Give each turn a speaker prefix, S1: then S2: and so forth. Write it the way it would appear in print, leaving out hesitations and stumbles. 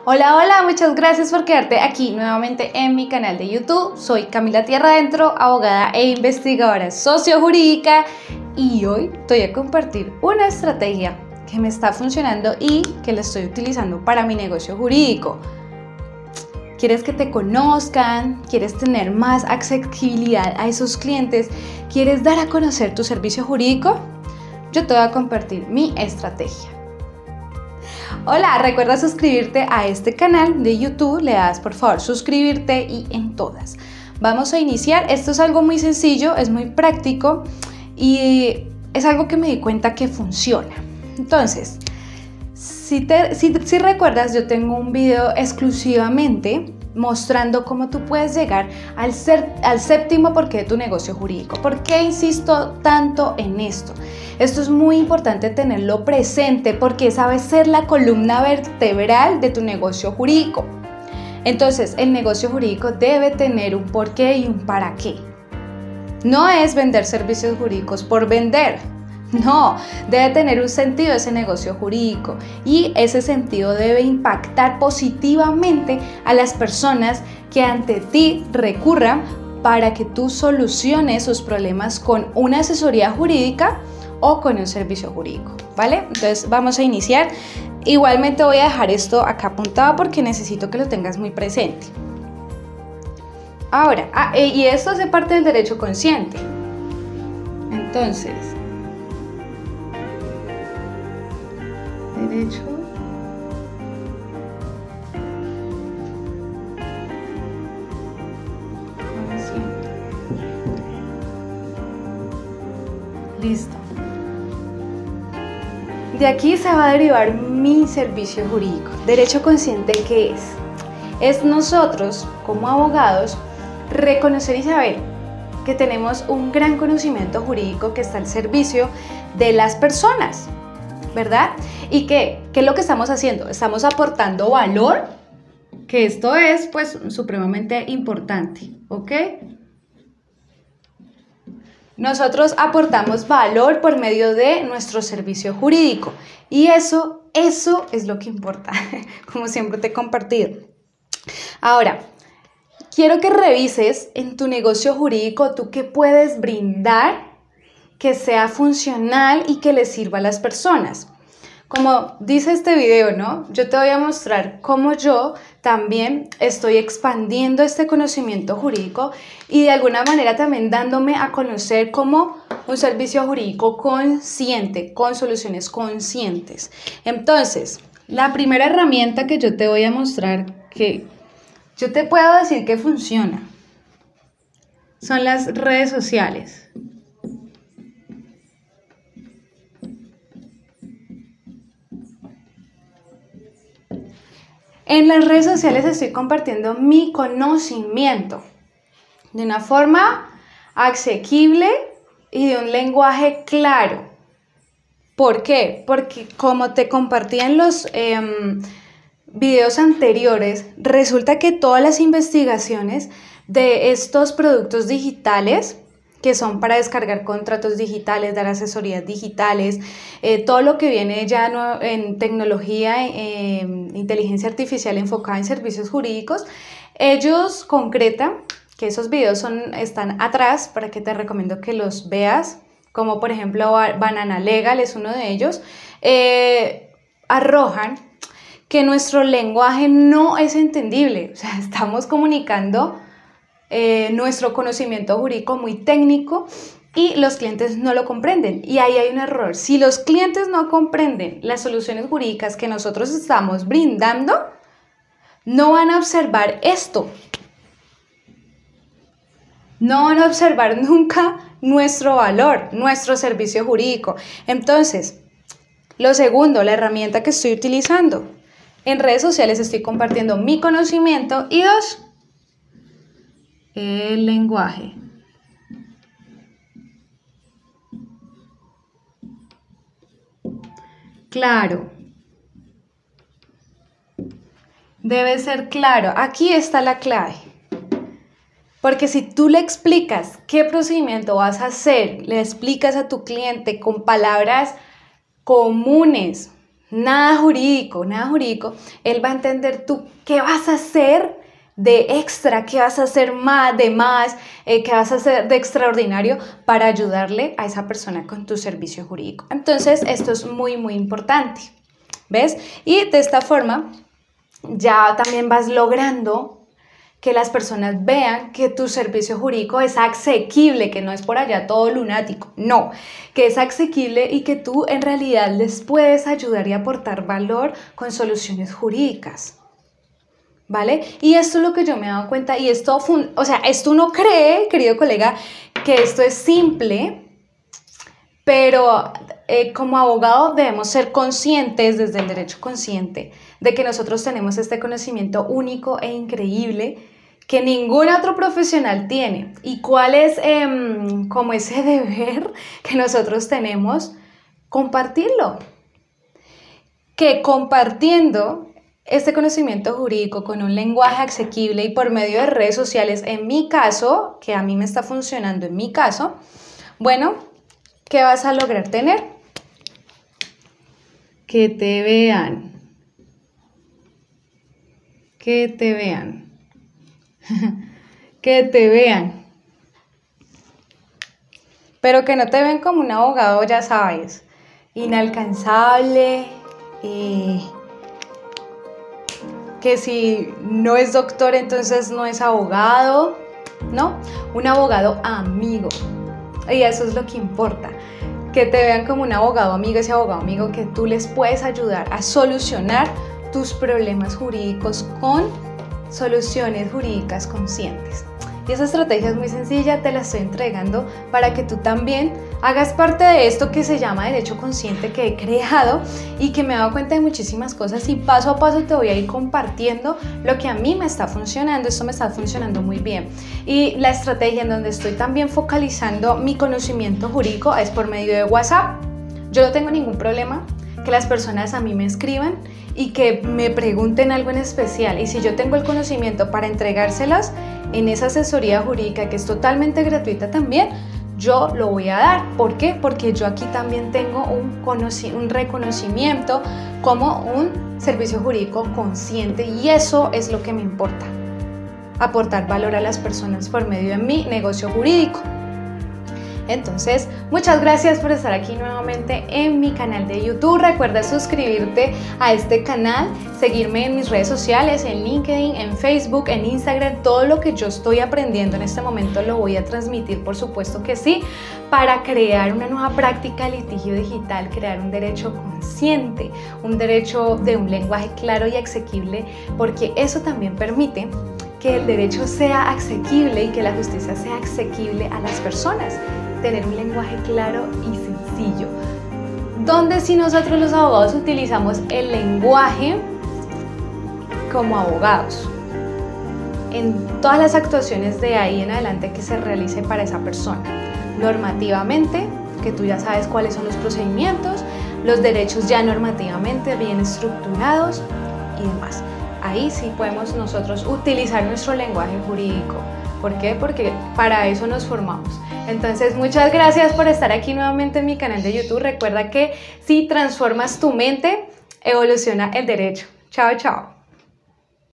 S1: Hola, hola, muchas gracias por quedarte aquí nuevamente en mi canal de YouTube. Soy Camila Tierra Adentro, abogada e investigadora sociojurídica, y hoy te voy a compartir una estrategia que me está funcionando y que la estoy utilizando para mi negocio jurídico. ¿Quieres que te conozcan? ¿Quieres tener más accesibilidad a esos clientes? ¿Quieres dar a conocer tu servicio jurídico? Yo te voy a compartir mi estrategia. Hola, recuerda suscribirte a este canal de YouTube, le das por favor suscribirte y en todas. Vamos a iniciar. Esto es algo muy sencillo, es muy práctico y es algo que me di cuenta que funciona. Entonces, si recuerdas, yo tengo un video exclusivamente mostrando cómo tú puedes llegar al séptimo porqué de tu negocio jurídico. ¿Por qué insisto tanto en esto? Esto es muy importante tenerlo presente porque sabe ser la columna vertebral de tu negocio jurídico. Entonces, el negocio jurídico debe tener un porqué y un para qué. No es vender servicios jurídicos por vender. No, debe tener un sentido ese negocio jurídico y ese sentido debe impactar positivamente a las personas que ante ti recurran para que tú soluciones sus problemas con una asesoría jurídica o con un servicio jurídico, ¿vale? Entonces vamos a iniciar. Igualmente voy a dejar esto acá apuntado porque necesito que lo tengas muy presente. Ahora, y esto hace parte del derecho consciente. Entonces, derecho consciente. Listo. De aquí se va a derivar mi servicio jurídico. Derecho consciente, ¿qué es? Es nosotros, como abogados, reconocer y saber que tenemos un gran conocimiento jurídico que está al servicio de las personas, ¿verdad? ¿Y qué es lo que estamos haciendo? Estamos aportando valor, que esto es pues supremamente importante, ¿ok? Nosotros aportamos valor por medio de nuestro servicio jurídico y eso es lo que importa, como siempre te he compartido. Ahora, quiero que revises en tu negocio jurídico tú qué puedes brindar que sea funcional y que le sirva a las personas. Como dice este video, ¿no? Yo te voy a mostrar cómo yo también estoy expandiendo este conocimiento jurídico y de alguna manera también dándome a conocer como un servicio jurídico consciente, con soluciones conscientes. Entonces, la primera herramienta que yo te voy a mostrar que yo te puedo decir que funciona son las redes sociales. En las redes sociales estoy compartiendo mi conocimiento de una forma asequible y de un lenguaje claro. ¿Por qué? Porque como te compartí en los videos anteriores, resulta que todas las investigaciones de estos productos digitales que son para descargar contratos digitales, dar asesorías digitales, todo lo que viene ya en tecnología, inteligencia artificial enfocada en servicios jurídicos, ellos concretan que esos videos están atrás para que te recomiendo que los veas, como por ejemplo Banana Legal es uno de ellos, arrojan que nuestro lenguaje no es entendible, o sea, estamos comunicando nuestro conocimiento jurídico muy técnico y los clientes no lo comprenden y ahí hay un error. Si los clientes no comprenden las soluciones jurídicas que nosotros estamos brindando, no van a observar esto, no van a observar nunca nuestro valor, nuestro servicio jurídico. Entonces, lo segundo, la herramienta que estoy utilizando en redes sociales, estoy compartiendo mi conocimiento y dos, el lenguaje. Claro. Debe ser claro. Aquí está la clave. Porque si tú le explicas qué procedimiento vas a hacer, le explicas a tu cliente con palabras comunes, nada jurídico, nada jurídico. Él va a entender tú qué vas a hacer de extra, qué vas a hacer más, qué vas a hacer de extraordinario para ayudarle a esa persona con tu servicio jurídico. Entonces, esto es muy, muy importante, ¿ves? Y de esta forma ya también vas logrando que las personas vean que tu servicio jurídico es asequible, que no es por allá todo lunático, no, que es asequible y que tú en realidad les puedes ayudar y aportar valor con soluciones jurídicas, ¿vale? Y esto es lo que yo me he dado cuenta y esto, o sea, esto uno cree, querido colega, que esto es simple, pero como abogado debemos ser conscientes desde el derecho consciente de que nosotros tenemos este conocimiento único e increíble que ningún otro profesional tiene. ¿Y cuál es como ese deber que nosotros tenemos? Compartirlo. Que compartiendo este conocimiento jurídico con un lenguaje asequible y por medio de redes sociales, en mi caso, que a mí me está funcionando en mi caso, bueno, ¿qué vas a lograr tener? Que te vean. Que te vean. Que te vean. Pero que no te ven como un abogado, ya sabes, inalcanzable, que si no es doctor entonces no es abogado, ¿no? Un abogado amigo. Y eso es lo que importa, que te vean como un abogado amigo, ese abogado amigo que tú les puedes ayudar a solucionar tus problemas jurídicos con soluciones jurídicas conscientes. Y esa estrategia es muy sencilla, te la estoy entregando para que tú también hagas parte de esto que se llama derecho consciente que he creado y que me he dado cuenta de muchísimas cosas y paso a paso te voy a ir compartiendo lo que a mí me está funcionando. Esto me está funcionando muy bien. Y la estrategia en donde estoy también focalizando mi conocimiento jurídico es por medio de WhatsApp. Yo no tengo ningún problema que las personas a mí me escriban y que me pregunten algo en especial, y si yo tengo el conocimiento para entregárselas en esa asesoría jurídica que es totalmente gratuita también, yo lo voy a dar. ¿Por qué? Porque yo aquí también tengo un reconocimiento como un servicio jurídico consciente y eso es lo que me importa, aportar valor a las personas por medio de mi negocio jurídico. Entonces, muchas gracias por estar aquí nuevamente en mi canal de YouTube. Recuerda suscribirte a este canal, seguirme en mis redes sociales, en LinkedIn, en Facebook, en Instagram. Todo lo que yo estoy aprendiendo en este momento lo voy a transmitir, por supuesto que sí, para crear una nueva práctica de litigio digital, crear un derecho consciente, un derecho de un lenguaje claro y asequible, porque eso también permite que el derecho sea asequible y que la justicia sea asequible a las personas. Tener un lenguaje claro y sencillo, donde si nosotros los abogados utilizamos el lenguaje como abogados en todas las actuaciones de ahí en adelante que se realice para esa persona, normativamente, que tú ya sabes cuáles son los procedimientos, los derechos ya normativamente bien estructurados y demás. Ahí sí podemos nosotros utilizar nuestro lenguaje jurídico. ¿Por qué? Porque para eso nos formamos. Entonces, muchas gracias por estar aquí nuevamente en mi canal de YouTube. Recuerda que si transformas tu mente, evoluciona el derecho. Chao, chao.